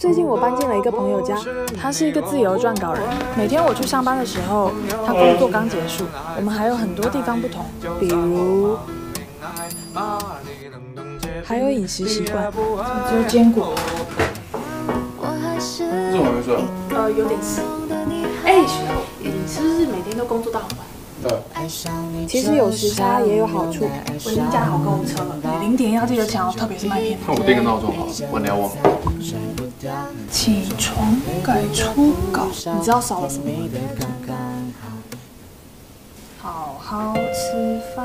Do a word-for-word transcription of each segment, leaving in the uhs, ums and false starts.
最近我搬进了一个朋友家，他是一个自由撰稿人。每天我去上班的时候，他工作刚结束。我们还有很多地方不同，比如还有饮食习惯，只有坚果。 这我还没睡啊。 呃，有点事。哎，许浩，你是不是每天都工作到很晚？ 对。 其实有时差也有好处。我已经加好购物车了，你零点要记得抢哦，特别是麦片。 那我定个闹钟好了，晚点忘。 起床改初稿，你知道少了什么吗？好好吃饭。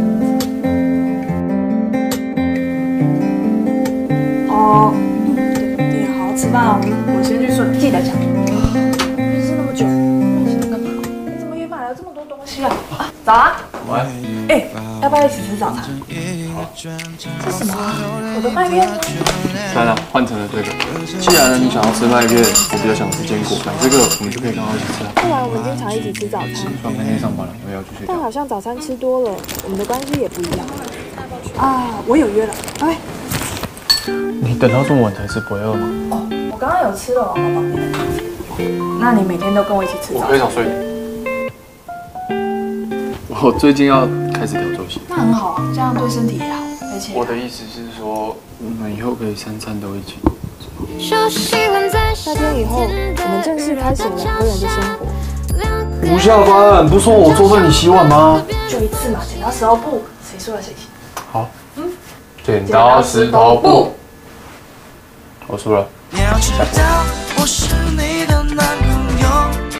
哦，对，好好吃饭哦。我先去睡，记得抢。认识那么久，你现在干嘛？你怎么也买了这么多东西啊？啊，早啊！ 喂。 哎，要不要一起吃早餐？好。这什么啊？我的麦片呢？ 来了，换成了这个。既然你想要吃麦片，我比较想吃坚果，买这个我们就可以刚好一起吃了。 不然我们经常一起吃早餐。 不然明天上班了，我也要去睡觉。 但好像早餐吃多了，我们的关系也不一样。啊，我有约了。哎。 你等到这么晚才吃，不会饿吗？ 哦，我刚刚有吃了王老板那个。那你每天都跟我一起吃早餐？ 我可以早睡。我最近要开始调作息。 那很好啊，这样对身体也好，而且…… 我的意思是说，我们以后可以三餐都一起。 那天以后，我们正式开始了两个人的生活。 不下班，不说我做饭你洗碗吗？ 就一次嘛，剪刀石头布，谁输了谁洗。 好。嗯。剪刀石头布。我输了。下播。